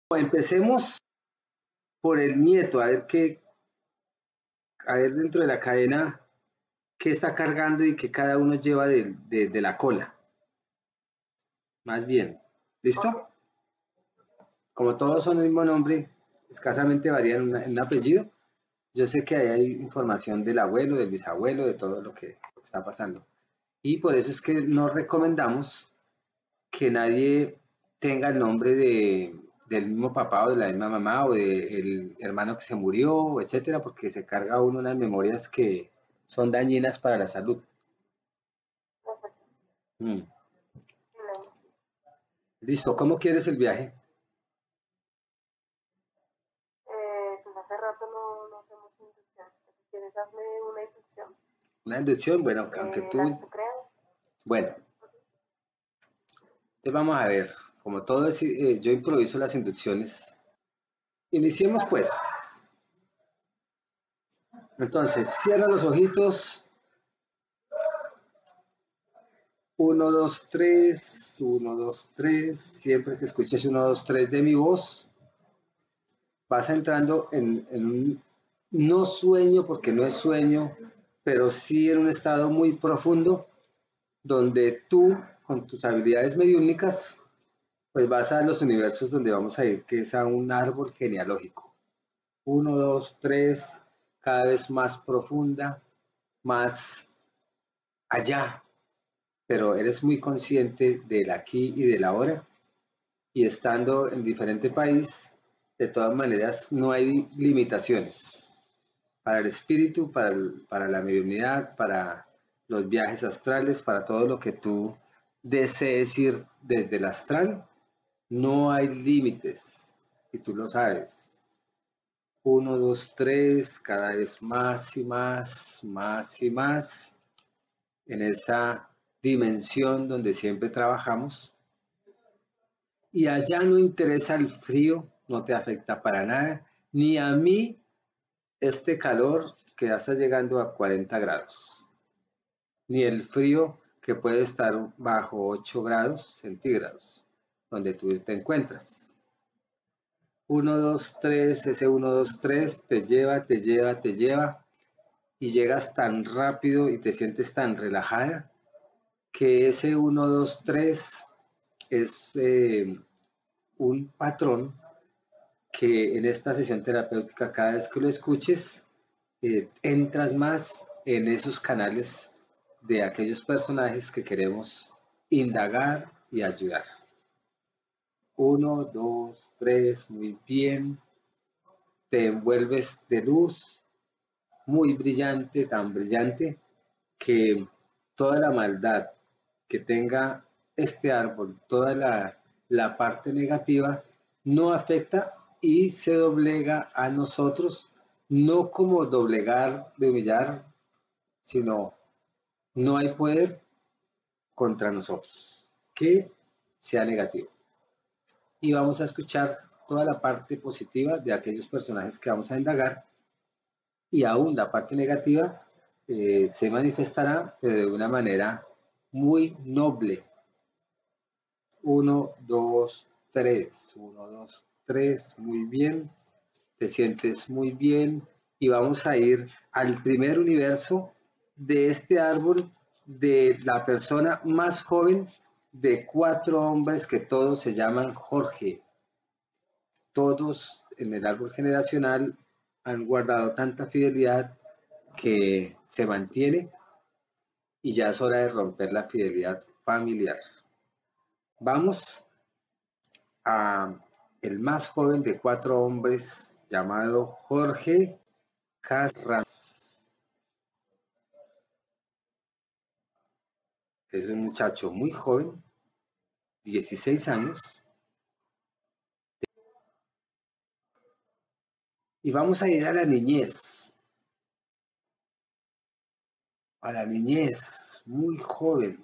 Empecemos por el nieto, a ver dentro de la cadena qué está cargando y qué cada uno lleva de la cola. Más bien, ¿listo? Como todos son el mismo nombre, escasamente varían en un apellido. Yo sé que ahí hay información del abuelo, del bisabuelo, de todo lo que está pasando. Y por eso es que nos recomendamos que nadie tenga el nombre del mismo papá o de la misma mamá o del hermano que se murió, etcétera, porque se carga uno unas memorias que son dañinas para la salud. Exacto. Mm. Excelente. Listo, ¿cómo quieres el viaje? Pues hace rato no hacemos inducción. Si quieres, hazme una inducción Una inducción, bueno, aunque de las que tú, tú creas. bueno, entonces vamos a ver, como todo es, yo improviso las inducciones. Iniciemos pues. Entonces, cierra los ojitos. 1, 2, 3, 1, 2, 3. Siempre que escuches 1, 2, 3 de mi voz, vas entrando en un no sueño, porque no es sueño, pero sí en un estado muy profundo, donde tú, con tus habilidades mediúnicas, pues vas a los universos donde vamos a ir, que es a un árbol genealógico. 1, 2, 3, cada vez más profunda, más allá, pero eres muy consciente del aquí y del ahora, y estando en diferente país, de todas maneras no hay limitaciones para el espíritu, para la mediunidad, para los viajes astrales, para todo lo que tú desees ir desde el astral, no hay límites, y tú lo sabes. 1, 2, 3, cada vez más y más, más y más, en esa dimensión donde siempre trabajamos. Y allá no interesa el frío, no te afecta para nada, ni a mí este calor que ya está llegando a 40 grados, ni el frío que puede estar bajo 8 grados centígrados, donde tú te encuentras. 1, 2, 3, ese 1, 2, 3 te lleva, te lleva, te lleva, y llegas tan rápido y te sientes tan relajada que ese 1, 2, 3 es un patrón que en esta sesión terapéutica, cada vez que lo escuches, entras más en esos canales de aquellos personajes que queremos indagar y ayudar. 1, 2, 3, muy bien. Te envuelves de luz, muy brillante, tan brillante que toda la maldad que tenga este árbol, toda la parte negativa, no afecta y se doblega a nosotros, no como doblegar, de humillar, sino no hay poder contra nosotros que sea negativo. Y vamos a escuchar toda la parte positiva de aquellos personajes que vamos a indagar, y aún la parte negativa se manifestará, pero de una manera muy noble. 1, 2, 3, 1, 2, 3, muy bien, te sientes muy bien, y vamos a ir al primer universo de este árbol, de la persona más joven de 4 hombres que todos se llaman Jorge. Todos en el árbol generacional han guardado tanta fidelidad que se mantiene, y ya es hora de romper la fidelidad familiar. Vamos a el más joven de 4 hombres, llamado Jorge Carras. Es un muchacho muy joven, 16 años, y vamos a ir a la niñez, muy joven,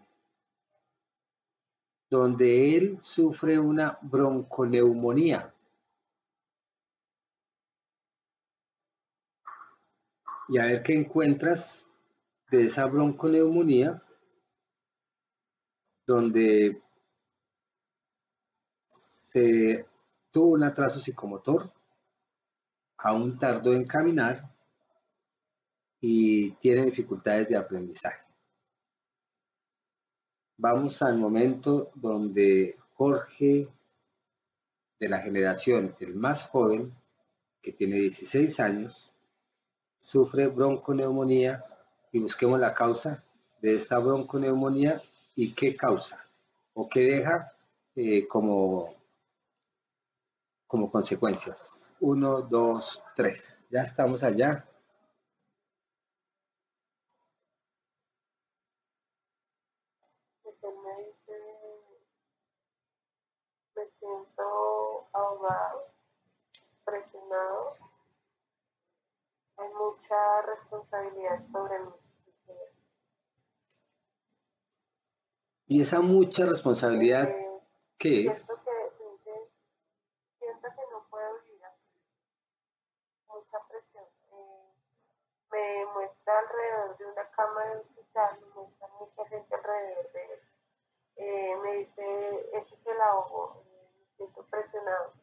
donde él sufre una bronconeumonía, y a ver qué encuentras de esa bronconeumonía, donde se tuvo un atraso psicomotor, aún tardó en caminar y tiene dificultades de aprendizaje. Vamos al momento donde Jorge, de la generación, el más joven, que tiene 16 años, sufre bronconeumonía y busquemos la causa de esta bronconeumonía y qué causa o qué deja como consecuencias. 1, 2, 3. Ya estamos allá. Me dice, me siento ahogado, presionado, hay mucha responsabilidad sobre mí. Y esa mucha responsabilidad, ¿qué Siento es? siento que no puedo vivir así, mucha presión. Me muestra alrededor de una cama de hospital, me muestra mucha gente alrededor de él. Me dice, ese es el ahogo, me siento presionado,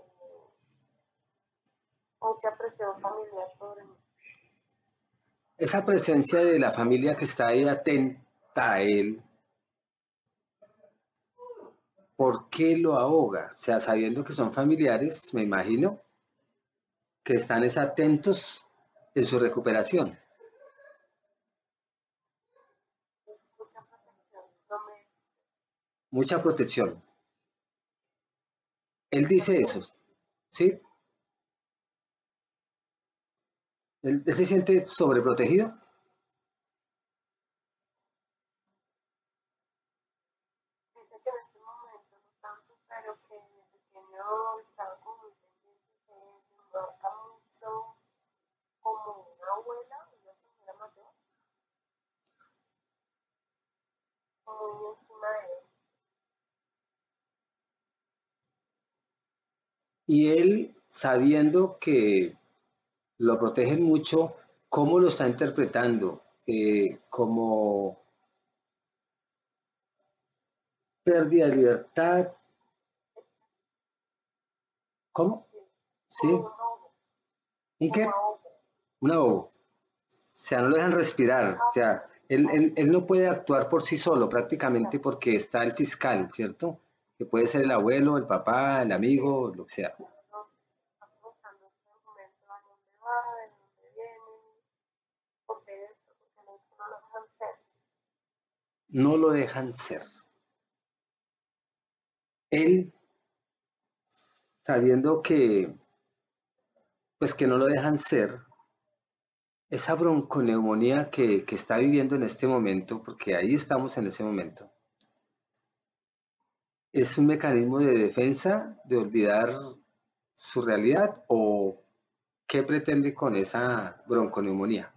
mucha presión familiar sobre mí. Esa presencia de la familia que está ahí atenta a él, ¿por qué lo ahoga? O sea, sabiendo que son familiares, me imagino, que están atentos en su recuperación. Mucha protección, no me Mucha protección. Él dice eso, protege. ¿sí? ¿Él se siente sobreprotegido? Dice que en este momento no tanto, pero que de pequeño estaba como muy pendiente, que me marca mucho como una abuela, una señora mayor, muy encima de él. Y él, sabiendo que lo protegen mucho, ¿cómo lo está interpretando? ¿Como pérdida de libertad? ¿Cómo? Sí, ¿Sí? como un ahogo, ¿Un como qué? ahogo. Un ahogo. O sea, no lo dejan respirar. O sea, él no puede actuar por sí solo prácticamente porque está el fiscal, ¿cierto? Que puede ser el abuelo, el papá, el amigo, lo que sea. Estamos buscando en este momento a dónde va, de dónde viene, porque esto, porque no, no lo dejan ser. No lo dejan ser. Él, sabiendo que, pues que no lo dejan ser, esa bronconeumonía que está viviendo en este momento, porque ahí estamos en ese momento, ¿es un mecanismo de defensa de olvidar su realidad o qué pretende con esa bronconeumonía?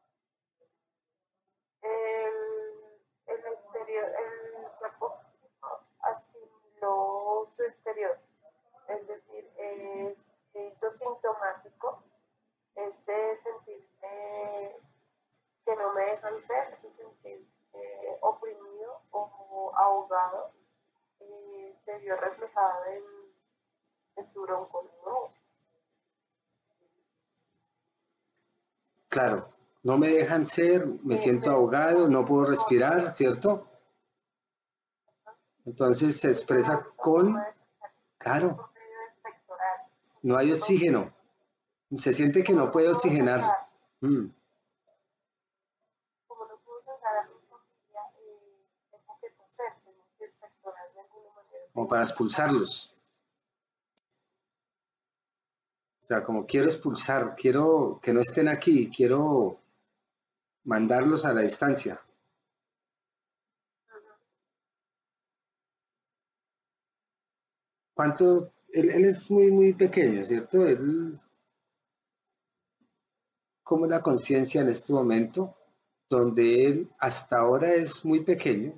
El exterior, el cuerpo físico asimiló su exterior, es decir, se hizo sintomático, es de sentirse que no me dejan ser, es de sentirse oprimido o ahogado, se vio reflejado en su bronconeumonía. Claro, no me dejan ser, me siento Me dice ahogado, no puedo no, respirar, ¿cierto? Entonces se expresa ahorita no me con, dejan, claro, por medio de pectoral, no hay oxígeno, se siente que como no no puede puedo oxigenar. sacar, Mm. como no puedo sacar a mi familia, tengo que toser, tengo que expectorar de alguna manera, Como tengo para que sacar. expulsarlos. O sea, como quiero expulsar, quiero que no estén aquí, quiero mandarlos a la distancia. ¿Cuánto? Él es muy, muy pequeño, ¿cierto? Él, como la conciencia en este momento, donde él hasta ahora es muy pequeño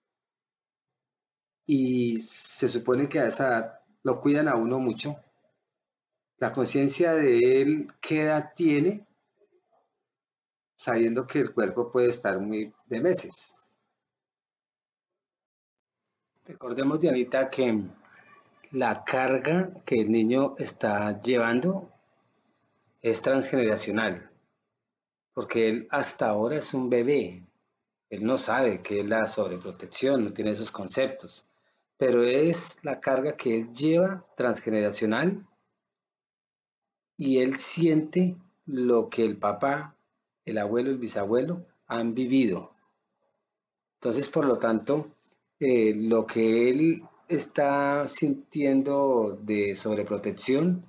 y se supone que a esa edad lo cuidan a uno mucho. La conciencia de él, ¿qué edad tiene? Sabiendo que el cuerpo puede estar muy de meses. Recordemos, Dianita, que la carga que el niño está llevando es transgeneracional, porque él hasta ahora es un bebé. Él no sabe qué es la sobreprotección, no tiene esos conceptos, pero es la carga que él lleva transgeneracional y él siente lo que el papá, el abuelo, el bisabuelo han vivido. Entonces, por lo tanto, lo que él está sintiendo de sobreprotección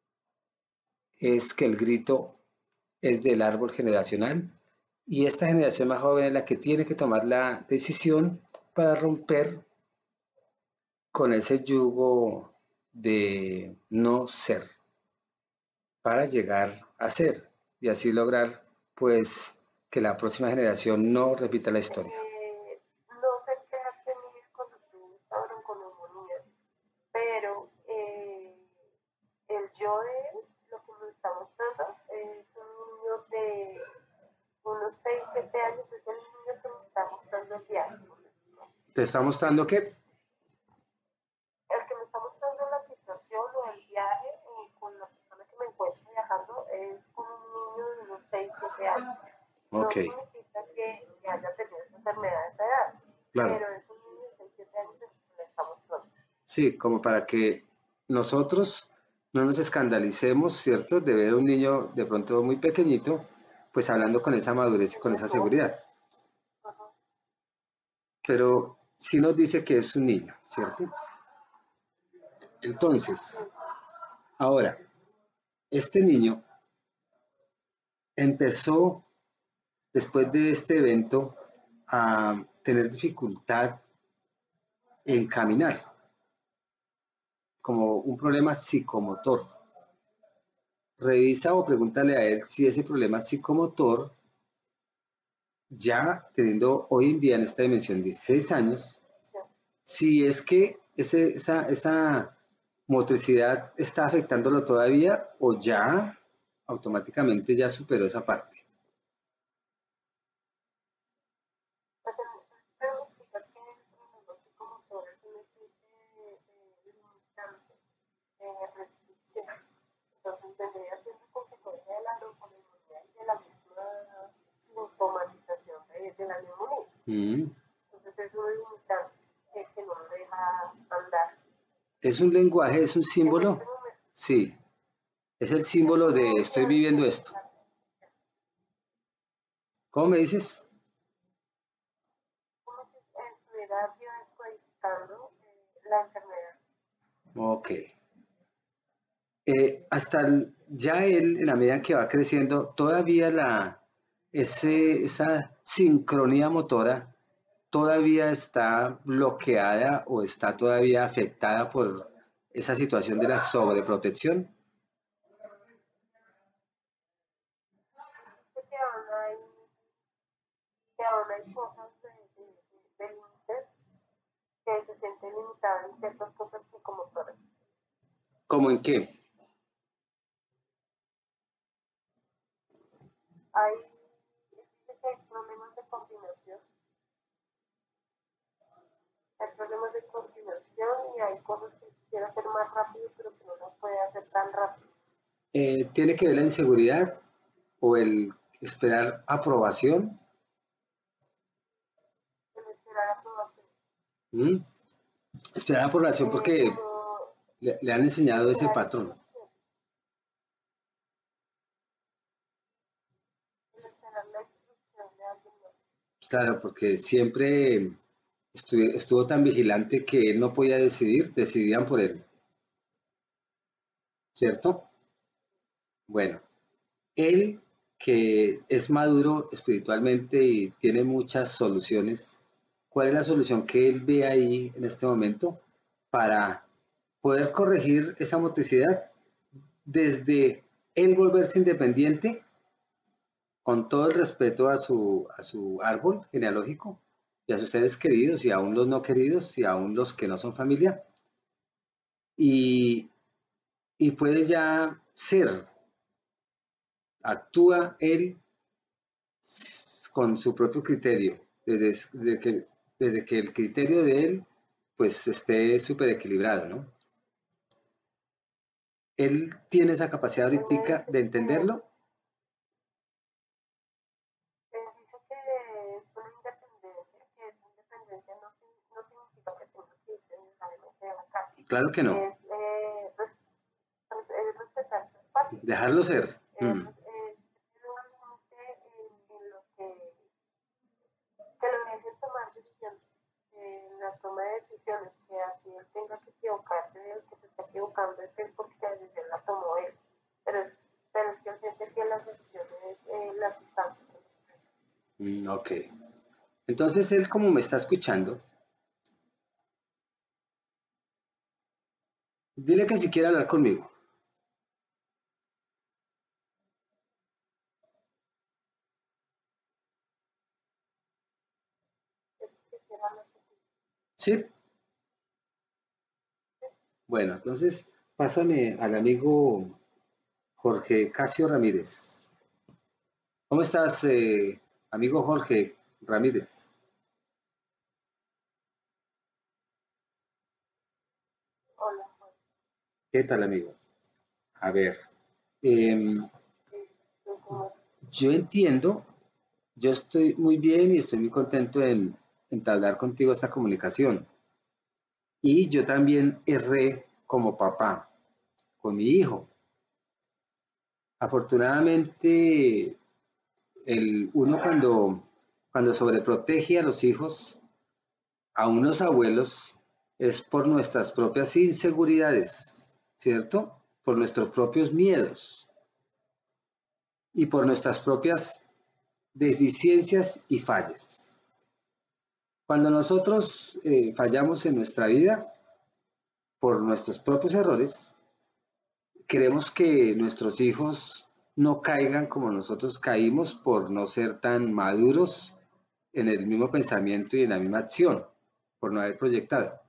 es que el grito es del árbol generacional y esta generación más joven es la que tiene que tomar la decisión para romper con ese yugo de no ser para llegar a ser y así lograr pues que la próxima generación no repita la historia. No sé qué edad tenías cuando tú estabas con neumonía, pero el yo de él, lo que me está mostrando, es un niño de unos 6 7 años, es el niño que me está mostrando el viaje. ¿Te está mostrando qué? El que me está mostrando la situación o el viaje con la persona que me encuentro viajando es con un niño de unos 6 7 años. No Ok, significa que haya tenido esta enfermedad a esa edad, claro. pero es un niño de 6 7 años el que me está mostrando. Sí, como para que nosotros no nos escandalicemos, ¿cierto? De ver a un niño de pronto muy pequeñito, pues hablando con esa madurez y con esa seguridad. Ajá. Pero sí nos dice que es un niño, ¿cierto? Entonces, ahora, este niño empezó después de este evento a tener dificultad en caminar, como un problema psicomotor. Revisa o pregúntale a él si ese problema psicomotor, ya teniendo hoy en día en esta dimensión 16 años, Sí. si es que esa motricidad está afectándolo todavía o ya automáticamente ya superó esa parte. Pues pero explicar que el pronóstico motor es una especie limitante, restricción. Entonces vendría siendo consecuencia de la bronconeumonía y de la misma sintomatización de la neumonía. Mm. Entonces es un limitante que no lo deja andar. ¿Es un lenguaje, es un En este símbolo? momento Sí, es el es símbolo de como estoy viviendo esto. ¿Cómo me dices? como si estuviera biodescodificando la enfermedad. Ok. Ya él, en la medida que va creciendo, todavía esa sincronía motora todavía está bloqueada o está todavía afectada por esa situación de la sobreprotección. Dice que aún hay cosas de límites que se sienten limitadas en ciertas cosas psicomotoras. ¿Cómo en qué? Dice que hay problemas de coordinación y hay cosas que quisiera hacer más rápido, pero que no las puede hacer tan rápido. ¿Tiene que ver la inseguridad o el esperar aprobación? El esperar aprobación. ¿Mm? Esperar aprobación porque Como le han enseñado ese esperar patrón. instrucción, el esperar la instrucción de alguien más. Claro, porque siempre estuvo tan vigilante que él no podía decidir, decidían por él, ¿cierto? Bueno, él que es maduro espiritualmente y tiene muchas soluciones, ¿cuál es la solución que él ve ahí en este momento para poder corregir esa motricidad desde él volverse independiente con todo el respeto a su árbol genealógico y a sus seres queridos y aún los no queridos y aún los que no son familia y, y puede ya ser, actúa él con su propio criterio, desde que el criterio de él pues esté súper equilibrado, ¿no? ¿Él tiene esa capacidad Él me ahorita dice de que, entenderlo? él dice que es una independencia, que esa independencia no significa que tenga que irse necesariamente de la casa. Claro que no. Es respetar su espacio. Dejarlo ser. Tiene un límite en lo que lo deje tomar decisiones, en la toma de decisiones, que así él tenga que equivocarse, el que se está equivocando es él porque la decisión la tomó él. Pero es que él siente que las decisiones las están. Ok. Entonces él, como me está escuchando, dile que si quiere hablar conmigo. Sí. Bueno, entonces pásame al amigo Jorge Casio Ramírez. ¿Cómo estás, amigo Jorge Ramírez? Hola, Juan. ¿Qué tal, amigo? A ver, em, yo entiendo, yo estoy muy bien y estoy muy contento en entablar contigo esta comunicación. Y yo también erré como papá con mi hijo. Afortunadamente, uno cuando sobreprotege a los hijos, a unos abuelos, es por nuestras propias inseguridades, ¿cierto? Por nuestros propios miedos y por nuestras propias deficiencias y fallas. Cuando nosotros fallamos en nuestra vida por nuestros propios errores, queremos que nuestros hijos no caigan como nosotros caímos por no ser tan maduros en el mismo pensamiento y en la misma acción, por no haber proyectado.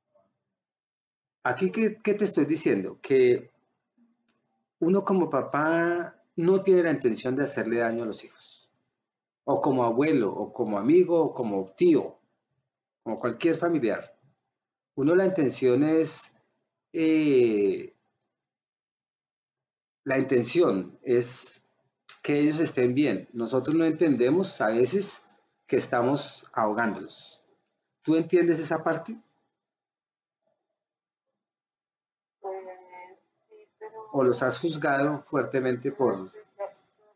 Aquí, ¿qué te estoy diciendo? Que uno como papá no tiene la intención de hacerle daño a los hijos, o como abuelo, o como amigo, o como tío, como cualquier familiar. Uno la intención es, eh, la intención es que ellos estén bien. Nosotros no entendemos a veces que estamos ahogándolos. ¿Tú entiendes esa parte? Sí, pero ¿O los has juzgado fuertemente no por... estoy de acuerdo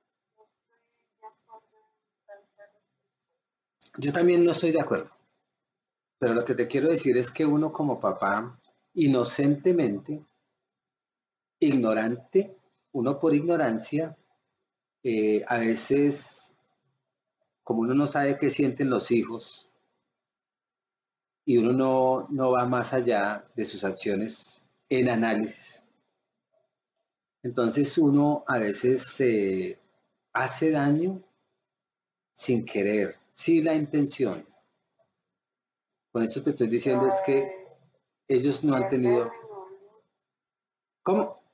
en tanta restricción. Yo también no estoy de acuerdo, pero lo que te quiero decir es que uno como papá, inocentemente, ignorante, uno por ignorancia, a veces, como uno no sabe qué sienten los hijos y uno no va más allá de sus acciones en análisis, entonces uno a veces se hace daño sin querer, sin la intención. Con eso te estoy diciendo es que Se ellos no han convierte tenido... ¿Cómo?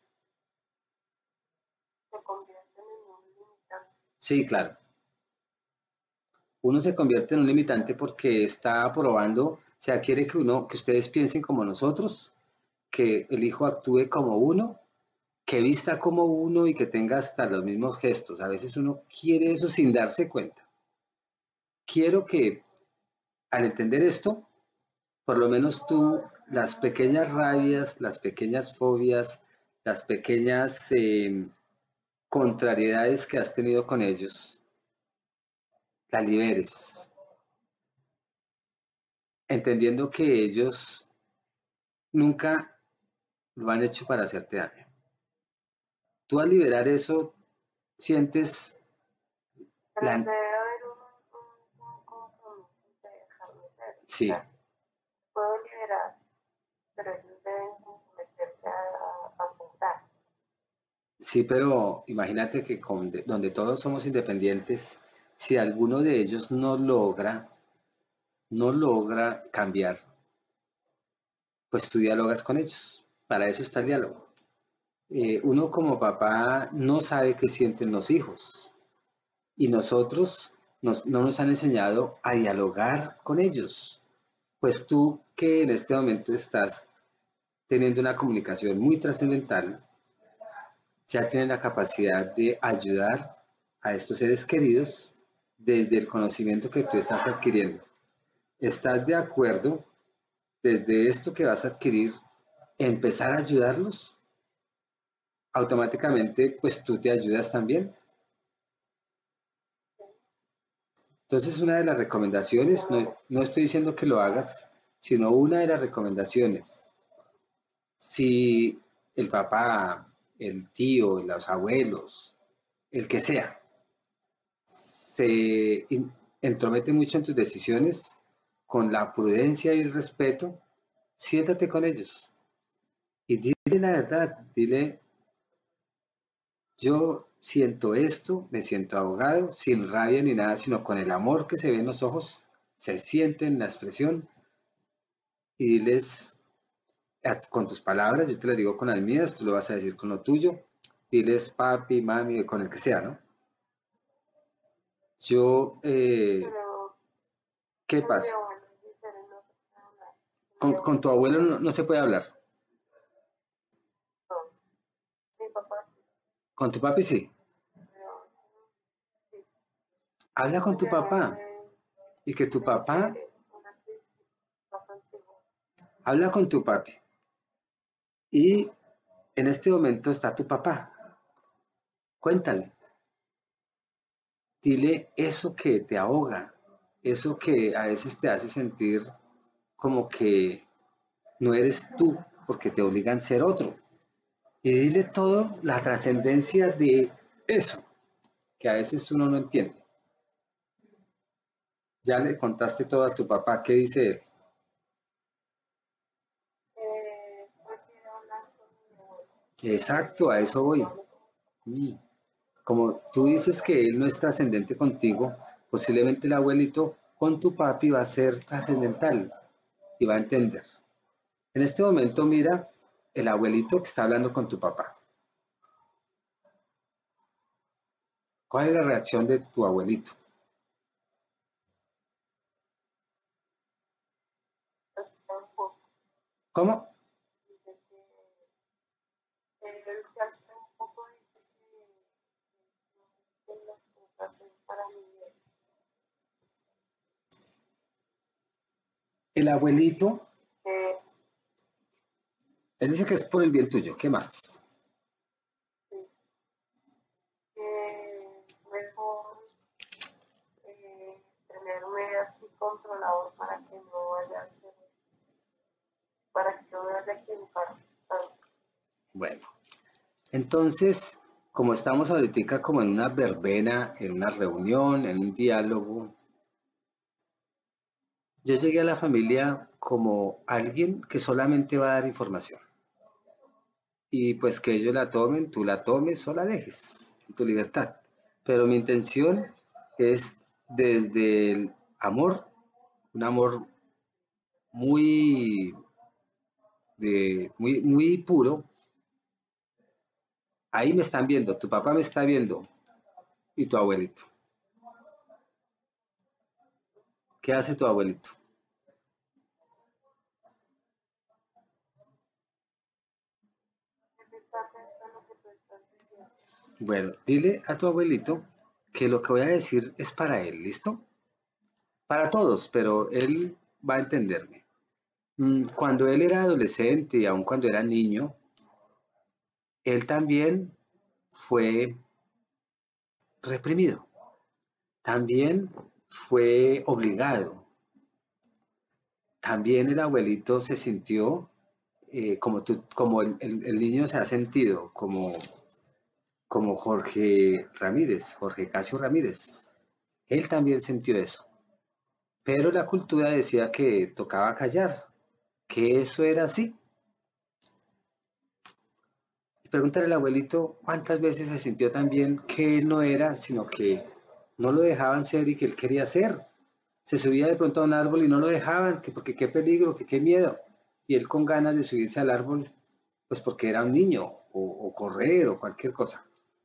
se convierten en un limitante. Sí, claro. Uno se convierte en un limitante porque está aprobando, o sea, quiere que ustedes piensen como nosotros, que el hijo actúe como uno, que vista como uno y que tenga hasta los mismos gestos. A veces uno quiere eso sin darse cuenta. Quiero que al entender esto, por lo menos tú, las pequeñas rabias, las pequeñas fobias, las pequeñas contrariedades que has tenido con ellos, las liberes, entendiendo que ellos nunca lo han hecho para hacerte daño. Tú al liberar eso, sientes Pero la... debe haber un compromiso de dejarlo ser. O Sí, sea, puedo liberar, pero ellos deben comprometerse a pensar. sí, pero imagínate que donde todos somos independientes, si alguno de ellos no logra cambiar, pues tú dialogas con ellos. Para eso está el diálogo. Uno como papá no sabe qué sienten los hijos y nosotros no nos han enseñado a dialogar con ellos. Pues tú que en este momento estás teniendo una comunicación muy trascendental, ya tienen la capacidad de ayudar a estos seres queridos desde el conocimiento que tú estás adquiriendo. ¿Estás de acuerdo desde esto que vas a adquirir, empezar a ayudarlos? Automáticamente, pues tú te ayudas también. Entonces, una de las recomendaciones, no estoy diciendo que lo hagas, sino una de las recomendaciones, si el papá, el tío, los abuelos, el que sea, se entromete mucho en tus decisiones, con la prudencia y el respeto, siéntate con ellos y dile la verdad, dile, yo siento esto, me siento ahogado, sin rabia ni nada, sino con el amor que se ve en los ojos, se siente en la expresión y diles con tus palabras, yo te lo digo con las mías, tú lo vas a decir con lo tuyo, diles papi, mami, con el que sea, ¿no? Yo, Pero ¿qué con mi pasa? abuelo es diferente, no se puede hablar. Con tu abuelo no se puede hablar, No, mi papá sí, con tu papi sí. pero sí, Habla con mi tu abuelo papá es y que tu papá una más antigua. habla con tu papi. Y en este momento está tu papá. Cuéntale, dile eso que te ahoga, eso que a veces te hace sentir como que no eres tú porque te obligan a ser otro. Y dile todo la trascendencia de eso, que a veces uno no entiende. Ya le contaste todo a tu papá, ¿qué dice él? Prefiero hablar con mi abuelo. Exacto, a eso voy. Mm. Como tú dices que él no es trascendente contigo, posiblemente el abuelito con tu papi va a ser trascendental y va a entender. En este momento mira el abuelito que está hablando con tu papá. ¿Cuál es la reacción de tu abuelito? Tampoco, ¿Cómo? dice que él se alza un poco y dice que las cosas son para mi bien. El abuelito, Que, él dice que es por el bien tuyo. ¿Qué más? sí, que mejor tenerme así controlado para que no vaya a ser, para que no me vaya a equivocar tanto. Bueno, entonces, como estamos ahorita como en una verbena, en una reunión, en un diálogo, yo llegué a la familia como alguien que solamente va a dar información. Y pues que ellos la tomen, tú la tomes o la dejes, en tu libertad. Pero mi intención es desde el amor, un amor muy, muy puro. Ahí me están viendo, tu papá me está viendo y tu abuelito. ¿Qué hace tu abuelito? Él está atento a lo que tú estás diciendo. Bueno, dile a tu abuelito que lo que voy a decir es para él, ¿listo? Para todos, pero él va a entenderme. Cuando él era adolescente y aun cuando era niño, él también fue reprimido, también fue obligado, también el abuelito se sintió como el niño se ha sentido, como Jorge Ramírez, Jorge Casio Ramírez. Él también sintió eso, pero la cultura decía que tocaba callar, que eso era así. Pregúntale al abuelito cuántas veces se sintió también que él no era, sino que no lo dejaban ser y que él quería ser. Se subía de pronto a un árbol y no lo dejaban, que porque qué peligro, que qué miedo. Y él con ganas de subirse al árbol, pues porque era un niño, o correr, o cualquier cosa.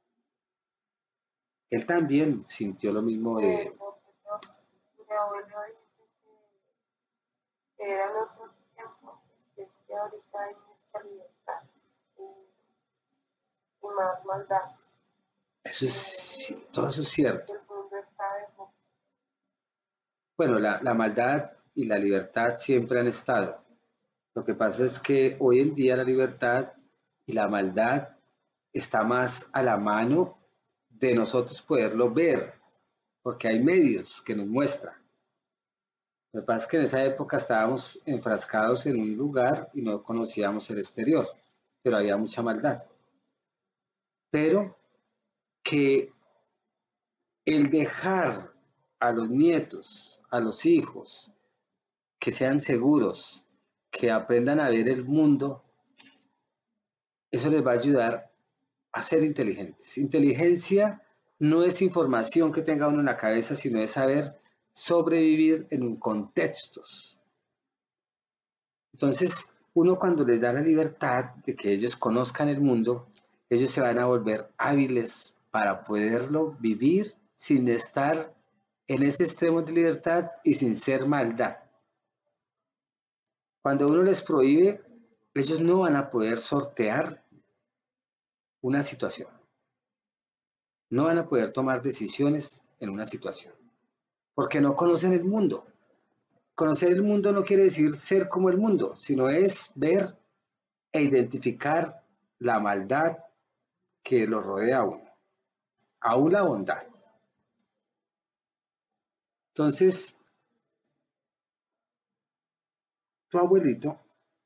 Él también sintió lo mismo de, Mi abuelo dice que eran otros tiempos, que es que ahorita hay mucha libertad y más maldad. Eso es, todo eso es cierto. El mundo está de moda. Bueno, la maldad y la libertad siempre han estado. Lo que pasa es que hoy en día la libertad y la maldad está más a la mano de nosotros poderlo ver, porque hay medios que nos muestran. Lo que pasa es que en esa época estábamos enfrascados en un lugar y no conocíamos el exterior, pero había mucha maldad. Pero que el dejar a los nietos, a los hijos, que sean seguros, que aprendan a ver el mundo, eso les va a ayudar a ser inteligentes. Inteligencia no es información que tenga uno en la cabeza, sino es saber sobrevivir en un contextos. Entonces, uno cuando les da la libertad de que ellos conozcan el mundo, ellos se van a volver hábiles para poderlo vivir sin estar en ese extremo de libertad y sin ser maldad. Cuando uno les prohíbe, ellos no van a poder sortear una situación. No van a poder tomar decisiones en una situación, porque no conocen el mundo. Conocer el mundo no quiere decir ser como el mundo, sino es ver e identificar la maldad que lo rodea a uno, aún la bondad. Entonces, tu abuelito,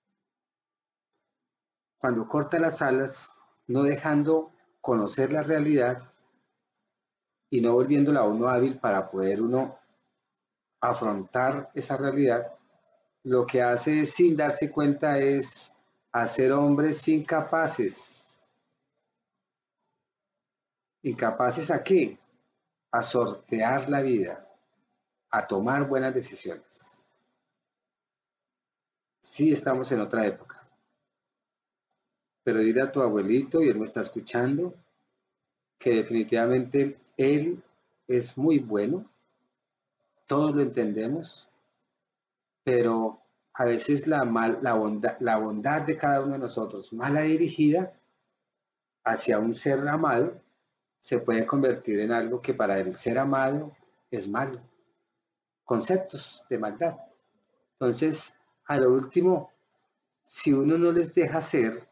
cuando corta las alas, no dejando conocer la realidad y no volviéndola a uno hábil para poder uno afrontar esa realidad, lo que hace sin darse cuenta es hacer hombres incapaces. ¿Incapaces a qué? A sortear la vida, a tomar buenas decisiones. Sí estamos en otra época, pero dile a tu abuelito, y él me está escuchando, que definitivamente él es muy bueno, todos lo entendemos, pero a veces la bondad de cada uno de nosotros, mala dirigida hacia un ser amado, se puede convertir en algo que para el ser amado es malo. Conceptos de maldad. Entonces, a lo último, si uno no les deja ser,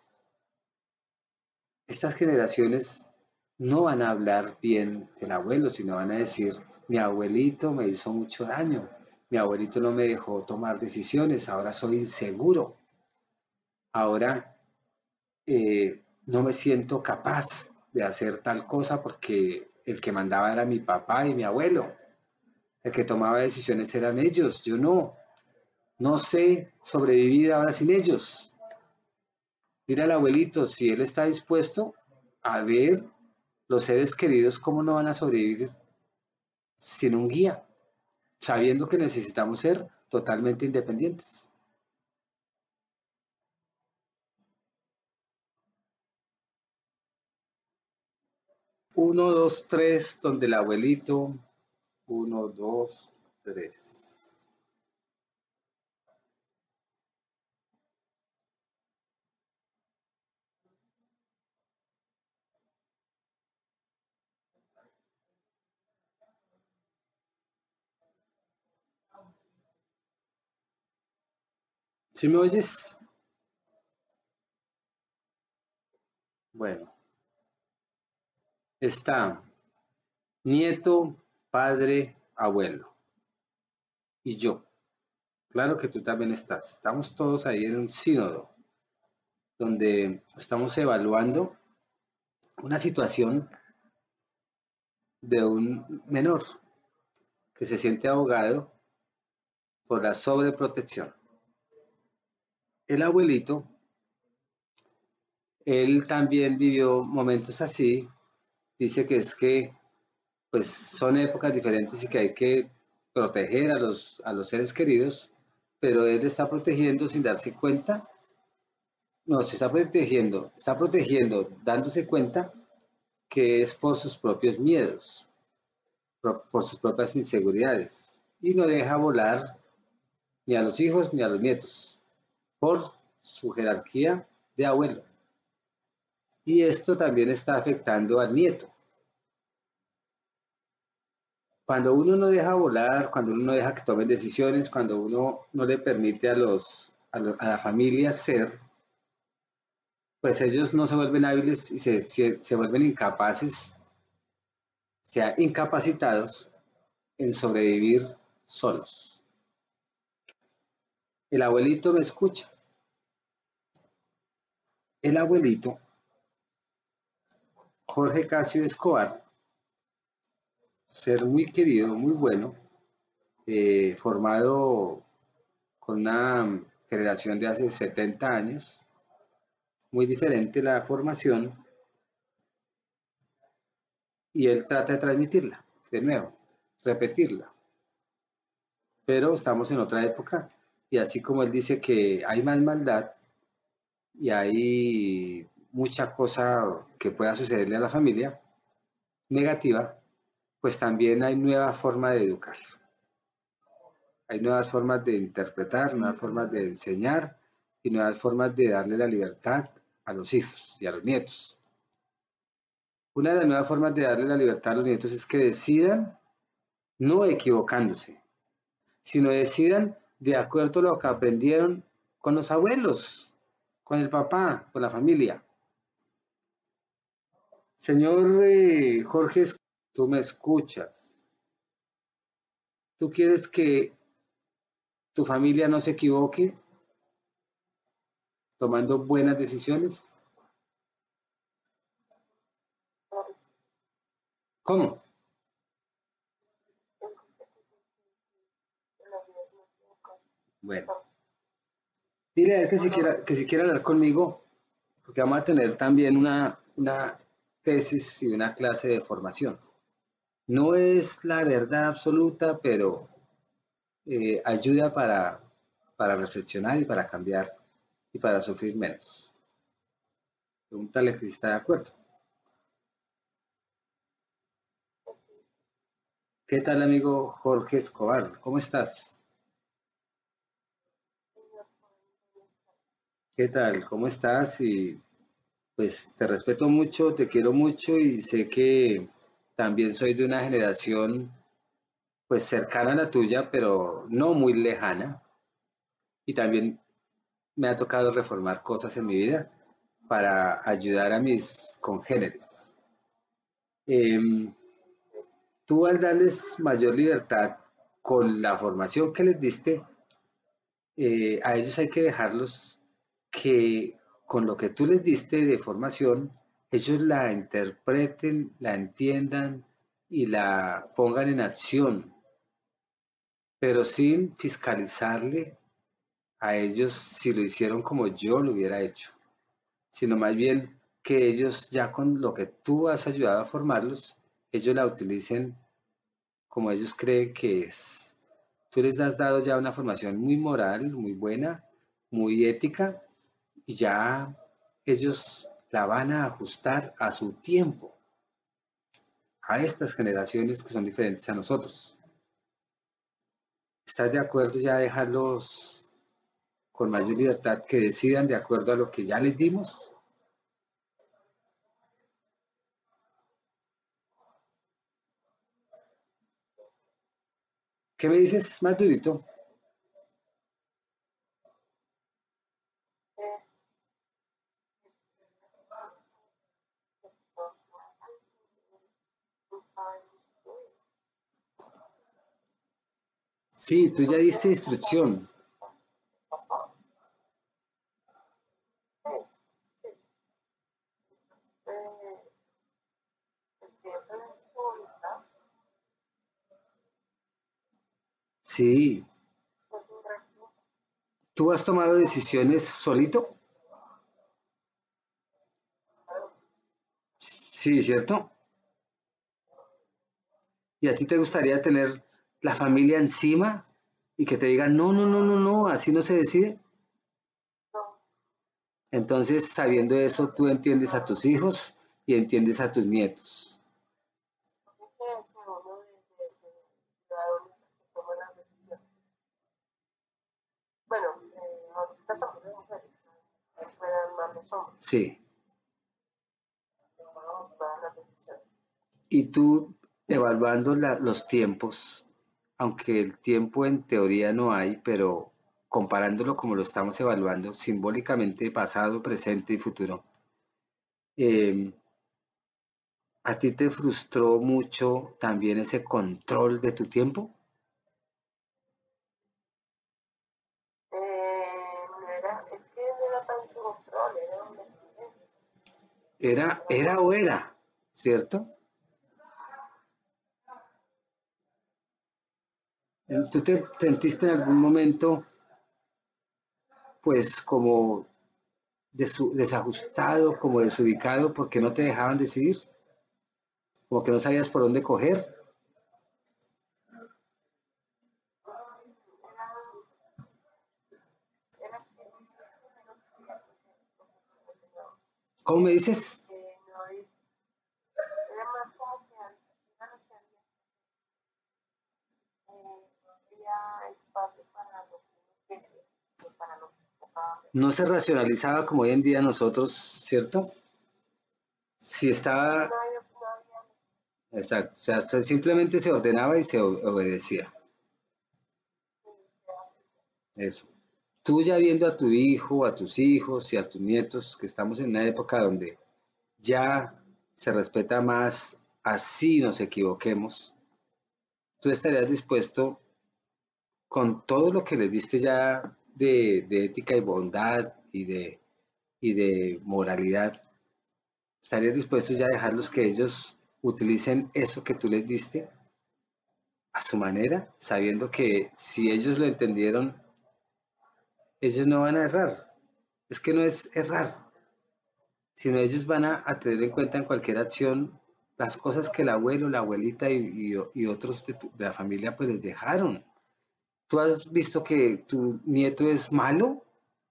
estas generaciones no van a hablar bien del abuelo, sino van a decir, mi abuelito me hizo mucho daño, mi abuelito no me dejó tomar decisiones, ahora soy inseguro, ahora no me siento capaz de hacer tal cosa porque el que mandaba era mi papá y mi abuelo, el que tomaba decisiones eran ellos, yo no sé sobrevivir ahora sin ellos. Dile al abuelito, si él está dispuesto a ver los seres queridos, cómo no van a sobrevivir sin un guía, sabiendo que necesitamos ser totalmente independientes. Uno, dos, tres, donde el abuelito. Uno, dos, tres. ¿Sí me oyes? Bueno, está nieto, padre, abuelo y yo. Claro que tú también estás. Estamos todos ahí en un sínodo donde estamos evaluando una situación de un menor que se siente ahogado por la sobreprotección. El abuelito, él también vivió momentos así, dice que es que pues son épocas diferentes y que hay que proteger a los seres queridos, pero él está protegiendo sin darse cuenta, no, se está protegiendo dándose cuenta que es por sus propios miedos, por sus propias inseguridades, y no deja volar ni a los hijos ni a los nietos, por su jerarquía de abuelo. Y esto también está afectando al nieto. Cuando uno no deja volar, cuando uno no deja que tomen decisiones, cuando uno no le permite a la familia ser, pues ellos no se vuelven hábiles y se vuelven incapaces, sea incapacitados en sobrevivir solos. El abuelito me escucha. El abuelito, Jorge Casio Escobar, ser muy querido, muy bueno, formado con una generación de hace 70 años, muy diferente la formación, y él trata de transmitirla, de nuevo, repetirla. Pero estamos en otra época y así como él dice que hay más maldad y hay mucha cosa que pueda sucederle a la familia negativa, pues también hay nueva forma de educar. Hay nuevas formas de interpretar, nuevas formas de enseñar y nuevas formas de darle la libertad a los hijos y a los nietos. Una de las nuevas formas de darle la libertad a los nietos es que decidan no equivocándose, sino decidan de acuerdo a lo que aprendieron con los abuelos, con el papá, con la familia. Señor Jorge, tú me escuchas. ¿Tú quieres que tu familia no se equivoque tomando buenas decisiones? ¿Cómo? Bueno, dile a él que si quiere hablar conmigo, porque vamos a tener también una tesis y una clase de formación. No es la verdad absoluta, pero ayuda para reflexionar y para cambiar y para sufrir menos. Pregúntale que si está de acuerdo. ¿Qué tal, amigo Jorge Escobar? ¿Cómo estás? ¿Qué tal? ¿Cómo estás? Y pues te respeto mucho, te quiero mucho y sé que también soy de una generación pues cercana a la tuya, pero no muy lejana. Y también me ha tocado reformar cosas en mi vida para ayudar a mis congéneres. Em, Tú al darles mayor libertad con la formación que les diste, a ellos hay que dejarlos que con lo que tú les diste de formación, ellos la interpreten, la entiendan y la pongan en acción, pero sin fiscalizarle a ellos si lo hicieron como yo lo hubiera hecho, sino más bien que ellos ya con lo que tú has ayudado a formarlos, ellos la utilicen como ellos creen que es. Tú les has dado ya una formación muy moral, muy buena, muy ética, y ya ellos la van a ajustar a su tiempo, a estas generaciones que son diferentes a nosotros. ¿Estás de acuerdo ya a dejarlos con mayor libertad que decidan de acuerdo a lo que ya les dimos? ¿Qué me dices más durito? Sí, tú ya diste instrucción. Sí, tú has tomado decisiones solito. Sí, ¿cierto? ¿Y a ti te gustaría tener la familia encima y que te digan, no, no, no, no, no, así no se decide? Entonces, sabiendo eso, tú entiendes a tus hijos y entiendes a tus nietos. Sí, Y tú evaluando los tiempos, aunque el tiempo en teoría no hay, pero comparándolo como lo estamos evaluando, simbólicamente pasado, presente y futuro, eh, ¿a ti te frustró mucho también ese control de tu tiempo? No era, es que no era tanto control, era una exigencia, era Era o más, era, ¿cierto? ¿Tú te sentiste en algún momento, pues, como desajustado, como desubicado, porque no te dejaban decidir? Como que no sabías por dónde coger. era que no quería hacer cosas que no, ¿Cómo me dices? no, era más como que era lo que había, no había espacio para lo que uno quería, ni para lo que tocaba. No se racionalizaba como hoy en día nosotros, ¿cierto? Si Sí, estaba, no había, exacto, o sea, simplemente se ordenaba y se obedecía. Eso. Tú ya viendo a tu hijo, a tus hijos y a tus nietos, que estamos en una época donde ya se respeta más, así nos equivoquemos, tú estarías dispuesto con todo lo que les diste ya de ética y bondad y de moralidad, estarías dispuesto ya a dejarlos que ellos utilicen eso que tú les diste a su manera, sabiendo que si ellos lo entendieron, ellos no van a errar. Es que no es errar, sino ellos van a tener en cuenta en cualquier acción las cosas que el abuelo, la abuelita y otros de la familia pues les dejaron. ¿Tú has visto que tu nieto es malo,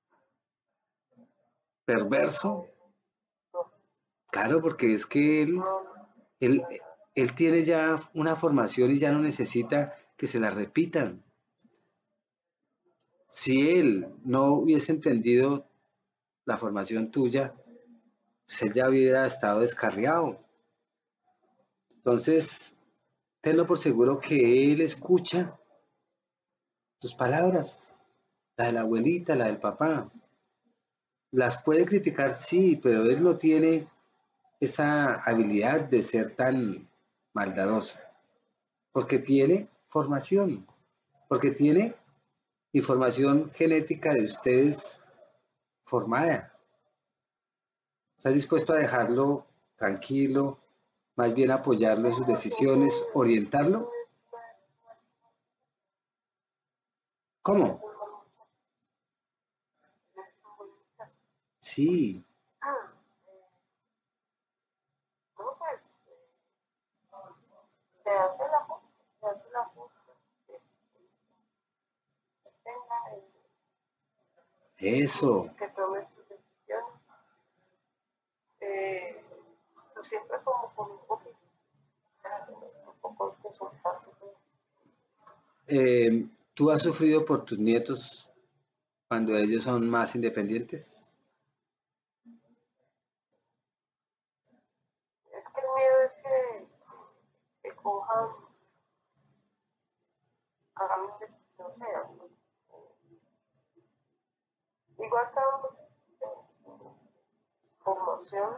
perverso? no, Claro, porque es que no, él, él tiene ya una formación y ya no necesita que se la repitan. Si él no hubiese entendido la formación tuya, pues él ya hubiera estado descarriado. Entonces, tenlo por seguro que él escucha tus palabras, la de la abuelita, la del papá. Las puede criticar, sí, pero él no tiene esa habilidad de ser tan maldadoso, porque tiene formación, porque tiene información genética de ustedes formada. ¿Está dispuesto a dejarlo tranquilo, más bien apoyarlo en sus decisiones, eso orientarlo? no ¿Cómo? es un buen muchacho, no es un buen muchacho. Sí, Ah, no, pues, te hace la justa, te hace la justa, que tenga eso. que tome sus decisiones, eh, pero siempre como con un poquito, un poco de soltarse. ¿Tú has sufrido por tus nietos cuando ellos son más independientes? Es que el miedo es que cojan, hagan una decisión, sea, igual cada uno tiene formación,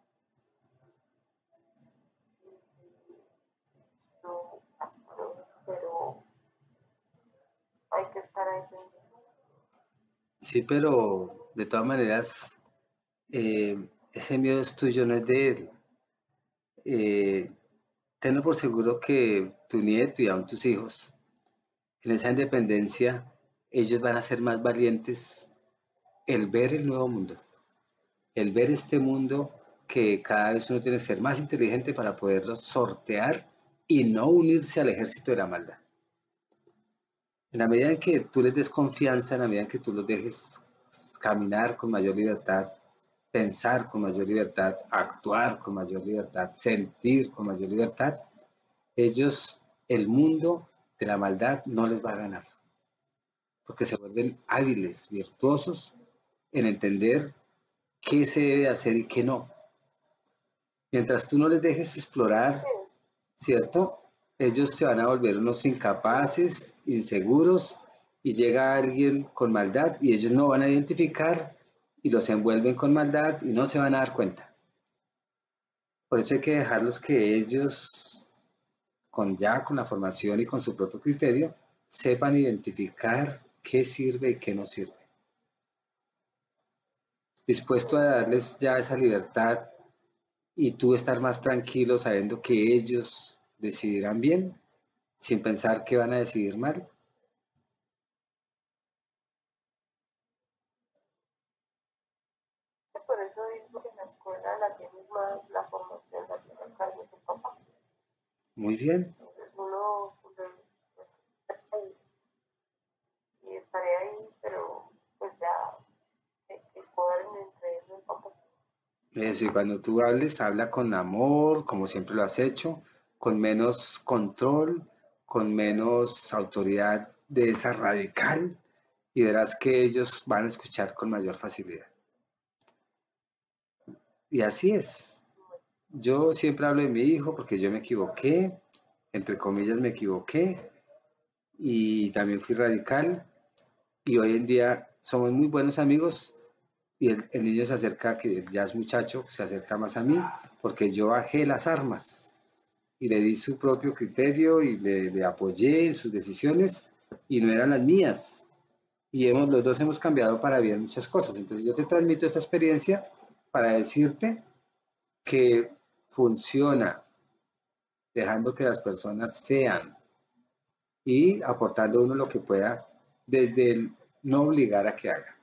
pero hay que estar ahí pendiente. Sí, pero de todas maneras, ese miedo es tuyo, no es de él. Eh, Tenlo por seguro que tu nieto y aún tus hijos, en esa independencia, ellos van a ser más valientes el ver el nuevo mundo, el ver este mundo que cada vez uno tiene que ser más inteligente para poderlo sortear y no unirse al ejército de la maldad. En la medida en que tú les des confianza, en la medida en que tú los dejes caminar con mayor libertad, pensar con mayor libertad, actuar con mayor libertad, sentir con mayor libertad, ellos, el mundo de la maldad no les va a ganar, porque se vuelven hábiles, virtuosos en entender qué se debe hacer y qué no. Mientras tú no les dejes explorar Sí, ¿cierto? Ellos se van a volver unos incapaces, inseguros, y llega alguien con maldad y ellos no van a identificar y los envuelven con maldad y no se van a dar cuenta. Por eso hay que dejarlos que ellos, con la formación y con su propio criterio, sepan identificar qué sirve y qué no sirve. Dispuesto a darles ya esa libertad y tú estar más tranquilo sabiendo que ellos decidirán bien, sin pensar que van a decidir mal. Sí, por eso digo que en la escuela la tienes más, la formación la tiene a cargo su papá. Muy bien. Entonces uno pues, y estaré ahí, pero pues ya el poder entre él y el papá. Eso, y cuando tú hables, habla con amor, como siempre lo has hecho, con menos control, con menos autoridad de esa radical, y verás que ellos van a escuchar con mayor facilidad. Y así es. Yo siempre hablo de mi hijo porque yo me equivoqué, entre comillas me equivoqué, y también fui radical, y hoy en día somos muy buenos amigos, y el niño se acerca, que ya es muchacho, se acerca más a mí, porque yo bajé las armas y le di su propio criterio y le apoyé en sus decisiones y no eran las mías. Y los dos hemos cambiado para bien muchas cosas. Entonces yo te transmito esta experiencia para decirte que funciona dejando que las personas sean y aportando uno lo que pueda desde el no obligar a que haga.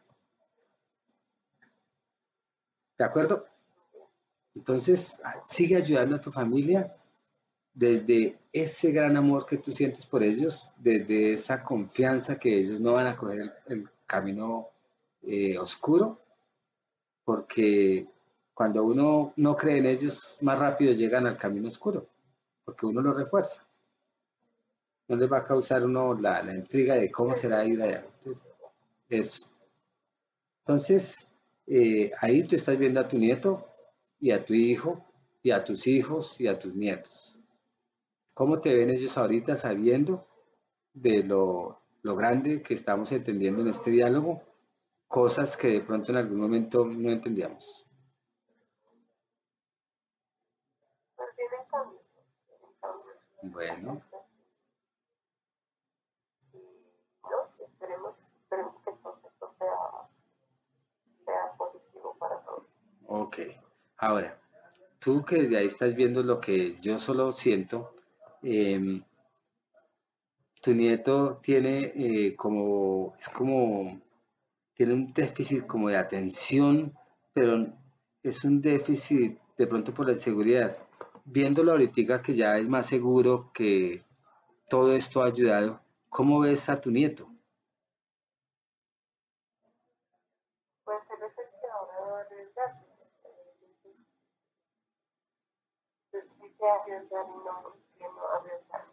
¿De acuerdo? Entonces, sigue ayudando a tu familia desde ese gran amor que tú sientes por ellos, desde esa confianza que ellos no van a coger el camino oscuro, porque cuando uno no cree en ellos, más rápido llegan al camino oscuro, porque uno lo refuerza. No les va a causar uno la intriga de cómo será ir allá. Entonces, eso. Entonces, ahí tú estás viendo a tu nieto y a tu hijo y a tus hijos y a tus nietos. ¿Cómo te ven ellos ahorita sabiendo de lo grande que estamos entendiendo en este diálogo? Cosas que de pronto en algún momento no entendíamos. Pues vienen cambios, Bueno, y no, esperemos que el proceso sea positivo para todos. ok. Ahora, tú que desde ahí estás viendo lo que yo solo siento, eh, tu nieto tiene tiene un déficit como de atención, pero es un déficit de pronto por la inseguridad. Viéndolo ahorita que ya es más seguro, que todo esto ha ayudado, ¿cómo ves a tu nieto? Pues él es el que ahora va a arriesgarse. Entonces hay que arriesgar y no arriesgar.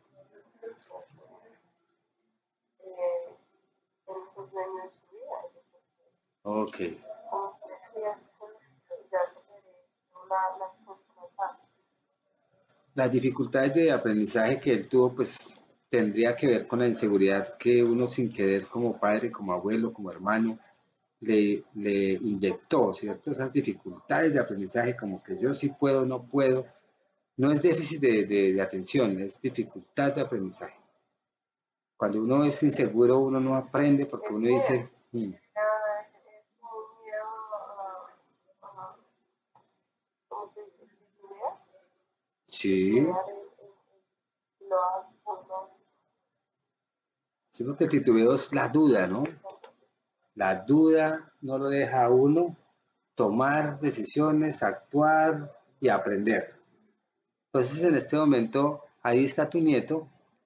Eh, en esos años de su vida. Ok. Como que ya se las cosas más fácil. Las dificultades de aprendizaje que él tuvo, pues tendría que ver con la inseguridad que uno sin querer como padre, como abuelo, como hermano, le inyectó, ¿cierto? Esas dificultades de aprendizaje, como que yo sí puedo, no puedo. No es déficit de atención, es dificultad de aprendizaje. Cuando uno es inseguro, uno no aprende porque Es uno miedo. dice, Es un miedo a ¿cómo se dice? Titubear. sí, Titubear lo hace por no. sí, porque el titubeo es la duda, ¿no? La duda no lo deja a uno tomar decisiones, actuar y aprender. Entonces, en este momento, ahí está tu nieto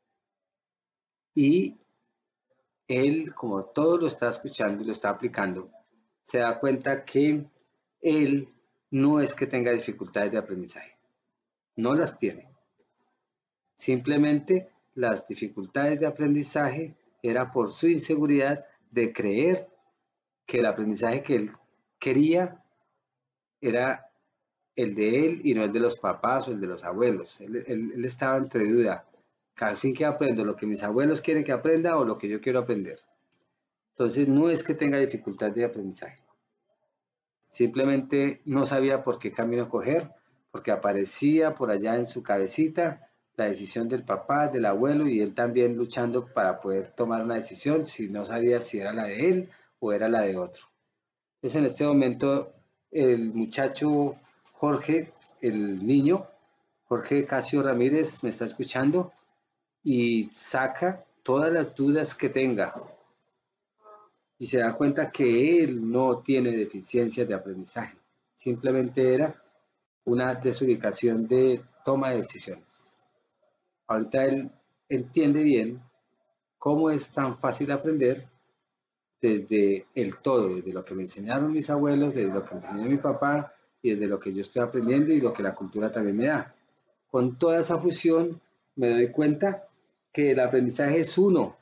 y él, como todo lo está escuchando y lo está aplicando, se da cuenta que él no es que tenga dificultades de aprendizaje, no las tiene. Simplemente las dificultades de aprendizaje era por su inseguridad de creer que el aprendizaje que él quería era el de él y no el de los papás o el de los abuelos. Él estaba entre duda. Al fin que aprendo lo que mis abuelos quieren que aprenda o lo que yo quiero aprender. Entonces no es que tenga dificultad de aprendizaje. Simplemente no sabía por qué camino coger, porque aparecía por allá en su cabecita la decisión del papá, del abuelo y él también luchando para poder tomar una decisión si no sabía si era la de él o era la de otro. Entonces en este momento el muchacho Jorge, el niño, Jorge Casio Ramírez me está escuchando y saca todas las dudas que tenga y se da cuenta que él no tiene deficiencias de aprendizaje, simplemente era una desubicación de toma de decisiones. Ahorita él entiende bien cómo es tan fácil aprender desde el todo, desde lo que me enseñaron mis abuelos, desde lo que me enseñó mi papá y desde lo que yo estoy aprendiendo y lo que la cultura también me da. Con toda esa fusión me doy cuenta que el aprendizaje es uno.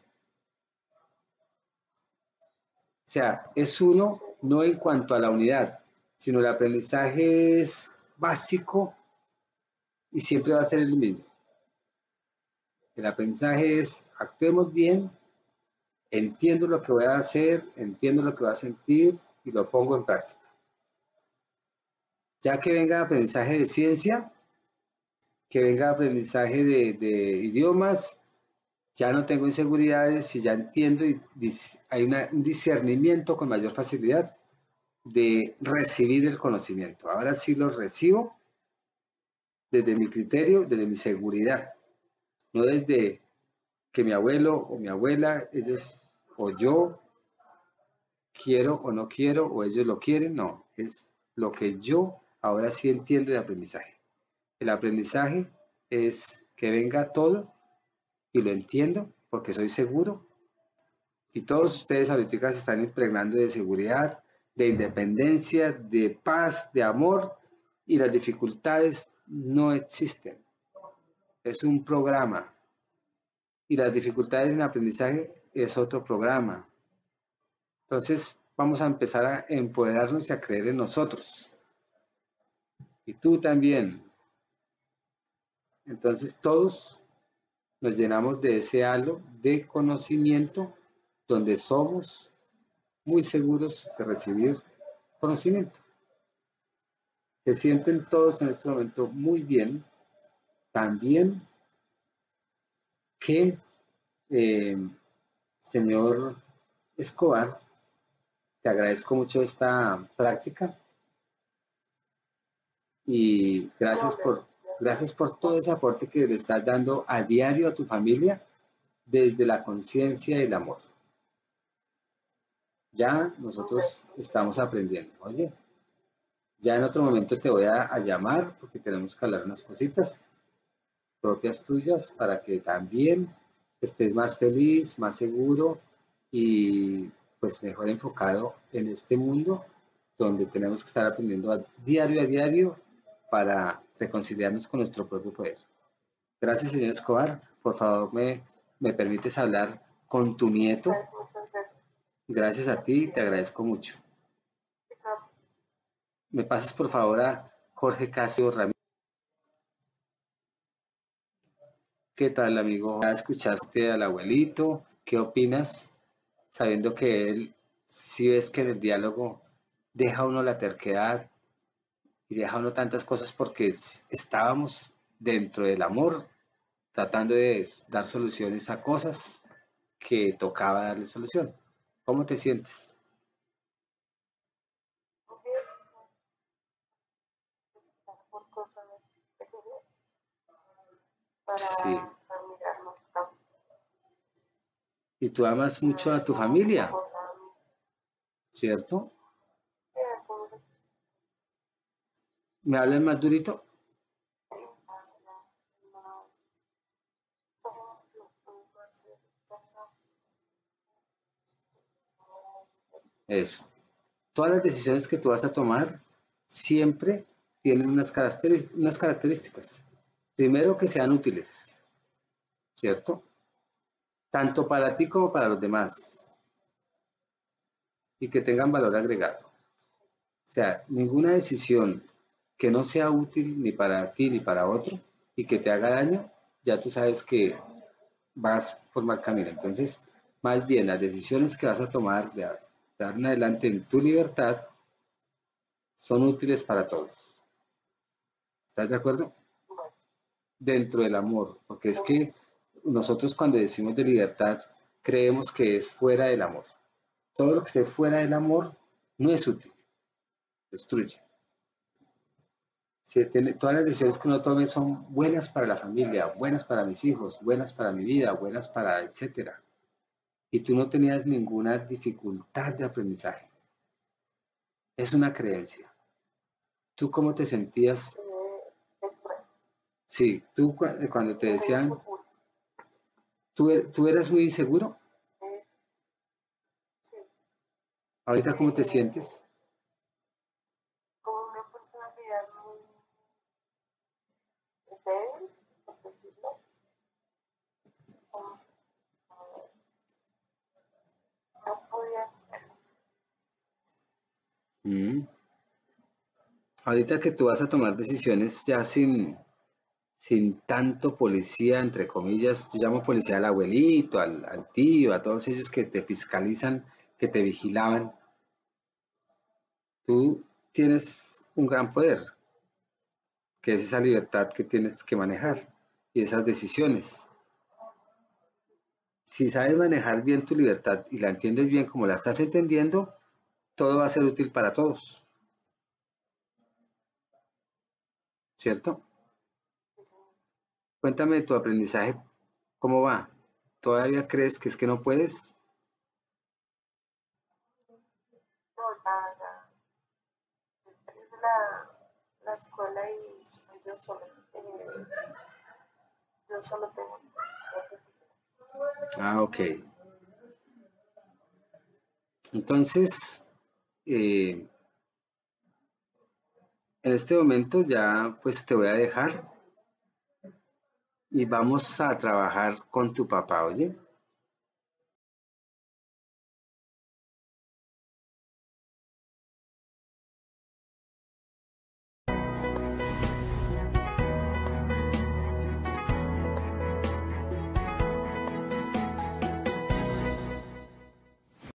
O sea, es uno no en cuanto a la unidad, sino el aprendizaje es básico y siempre va a ser el mismo. El aprendizaje es actuemos bien, entiendo lo que voy a hacer, entiendo lo que voy a sentir y lo pongo en práctica. Ya que venga aprendizaje de ciencia, que venga aprendizaje de idiomas, ya no tengo inseguridades y ya entiendo y hay un discernimiento con mayor facilidad de recibir el conocimiento. Ahora sí lo recibo desde mi criterio, desde mi seguridad, no desde que mi abuelo o mi abuela, ellos o yo quiero o no quiero o ellos lo quieren, no, es lo que yo ahora sí entiendo de aprendizaje. El aprendizaje es que venga todo y lo entiendo porque soy seguro y todos ustedes ahorita se están impregnando de seguridad, de independencia, de paz, de amor y las dificultades no existen. Es un programa y las dificultades en aprendizaje es otro programa. Entonces vamos a empezar a empoderarnos y a creer en nosotros. Y tú también. Entonces todos nos llenamos de ese halo de conocimiento donde somos muy seguros de recibir conocimiento. Se sienten todos en este momento muy bien. También que, señor Escobar, te agradezco mucho esta práctica y gracias por todo ese aporte que le estás dando a diario a tu familia desde la conciencia y el amor. Ya nosotros estamos aprendiendo. Oye, ya en otro momento te voy a llamar porque tenemos que hablar unas cositas propias tuyas para que también estés más feliz, más seguro y pues mejor enfocado en este mundo donde tenemos que estar aprendiendo a diario para reconciliarnos con nuestro propio poder. Gracias, señor Escobar. Por favor, me permites hablar con tu nieto. Gracias a ti, te agradezco mucho. Me pasas por favor a Jorge Casio Ramírez. ¿Qué tal, amigo? ¿Ya escuchaste al abuelito? ¿Qué opinas? Sabiendo que él, si ves que en el diálogo deja uno la terquedad y deja uno tantas cosas porque estábamos dentro del amor, tratando de dar soluciones a cosas que tocaba darle solución. ¿Cómo te sientes? Sí. Y tú amas mucho a tu familia, ¿cierto? ¿Me hablas más durito? Eso. Todas las decisiones que tú vas a tomar siempre tienen unas características. Primero, que sean útiles, ¿cierto? Tanto para ti como para los demás. Y que tengan valor agregado. O sea, ninguna decisión que no sea útil ni para ti ni para otro y que te haga daño, ya tú sabes que vas por mal camino. Entonces, más bien las decisiones que vas a tomar de dar en adelante en tu libertad son útiles para todos. ¿Estás de acuerdo? Bueno, Dentro del amor, porque es que nosotros cuando decimos de libertad creemos que es fuera del amor. Todo lo que esté fuera del amor no es útil, destruye. Todas las decisiones que uno tome son buenas para la familia, buenas para mis hijos, buenas para mi vida, buenas para etcétera. Y tú no tenías ninguna dificultad de aprendizaje. Es una creencia. ¿Tú cómo te sentías? es bueno, Sí, tú cuando te muy decían, inseguro. tú eras muy inseguro. Eh, sí, Ahorita, ¿cómo te eh, sientes? con una personalidad muy débil, por decirlo, como, no podía, Mm. Ahorita que tú vas a tomar decisiones ya sin tanto policía, entre comillas, yo llamo policía al abuelito, al tío, a todos ellos que te fiscalizan, que te vigilaban, tú tienes un gran poder, que es esa libertad que tienes que manejar sí, y esas decisiones. Si sabes manejar bien tu libertad y la entiendes bien como la estás entendiendo, todo va a ser útil para todos, ¿cierto? sí, sí. Cuéntame tu aprendizaje, ¿cómo va? ¿Todavía crees que es que no puedes? No, ya, desde la escuela y soy yo solo tengo las decisiones. Ah, ok. Entonces, eh, en este momento ya pues te voy a dejar y vamos a trabajar con tu papá, oye.